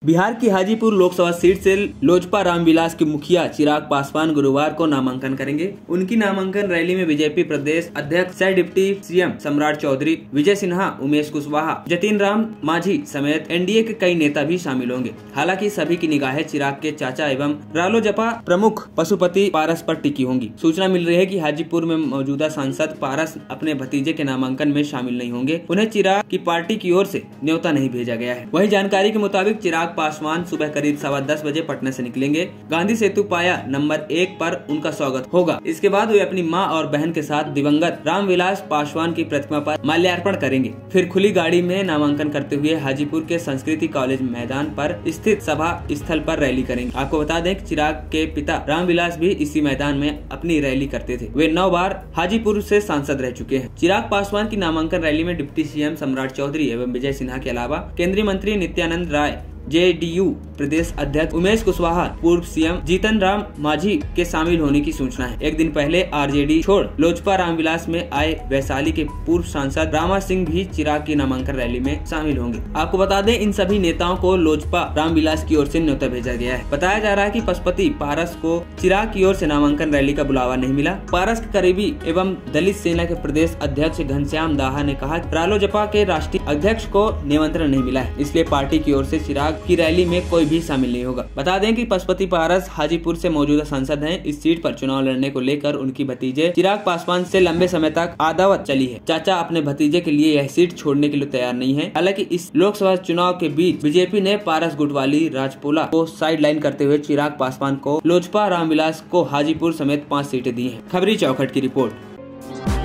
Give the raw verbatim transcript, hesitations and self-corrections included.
बिहार की हाजीपुर लोकसभा सीट से लोजपा रामविलास के मुखिया चिराग पासवान गुरुवार को नामांकन करेंगे। उनकी नामांकन रैली में बीजेपी प्रदेश अध्यक्ष सह डिप्टी सीएम सम्राट चौधरी, विजय सिन्हा, उमेश कुशवाहा, जतीन राम मांझी समेत एनडीए के कई नेता भी शामिल होंगे। हालांकि सभी की निगाहें चिराग के चाचा एवं रालोजपा प्रमुख पशुपति पारस पर टिकी होंगी। सूचना मिल रही है कि हाजीपुर में मौजूदा सांसद पारस अपने भतीजे के नामांकन में शामिल नहीं होंगे। उन्हें चिराग की पार्टी की ओर से न्योता नहीं भेजा गया है। वही जानकारी के मुताबिक चिराग पासवान सुबह करीब सवा दस बजे पटना से निकलेंगे। गांधी सेतु पाया नंबर एक पर उनका स्वागत होगा। इसके बाद वे अपनी मां और बहन के साथ दिवंगत रामविलास पासवान की प्रतिमा पर माल्यार्पण करेंगे। फिर खुली गाड़ी में नामांकन करते हुए हाजीपुर के संस्कृति कॉलेज मैदान पर स्थित सभा स्थल पर रैली करेंगे। आपको बता दें कि चिराग के पिता रामविलास भी इसी मैदान में अपनी रैली करते थे। वे नौ बार हाजीपुर से सांसद रह चुके हैं। चिराग पासवान की नामांकन रैली में डिप्टी सीएम सम्राट चौधरी एवं विजय सिन्हा के अलावा केंद्रीय मंत्री नित्यानंद राय, जेडीयू प्रदेश अध्यक्ष उमेश कुशवाहा, पूर्व सीएम जीतन राम मांझी के शामिल होने की सूचना है। एक दिन पहले आरजेडी छोड़ लोजपा रामविलास में आए वैशाली के पूर्व सांसद रामा सिंह भी चिराग की नामांकन रैली में शामिल होंगे। आपको बता दें, इन सभी नेताओं को लोजपा रामविलास की ओर से न्योता भेजा गया है। बताया जा रहा है कि पशुपति पारस को चिराग की ओर से नामांकन रैली का बुलावा नहीं मिला। पारस के करीबी एवं दलित सेना के प्रदेश अध्यक्ष घनश्याम दाहा ने कहा, रालोजपा के राष्ट्रीय अध्यक्ष को निमंत्रण नहीं मिला है, इसलिए पार्टी की ओर से चिराग की रैली में कोई भी शामिल नहीं होगा। बता दें कि पशुपति पारस हाजीपुर से मौजूदा सांसद हैं। इस सीट पर चुनाव लड़ने को लेकर उनकी भतीजे चिराग पासवान से लंबे समय तक अदावत चली है। चाचा अपने भतीजे के लिए यह सीट छोड़ने के लिए तैयार नहीं है। हालांकि इस लोकसभा चुनाव के बीच बीजेपी ने पारस गुटवाली राजपोला को साइड लाइन करते हुए चिराग पासवान को लोजपा रामविलास को हाजीपुर समेत पाँच सीटें दी है। खबरी चौखट की रिपोर्ट।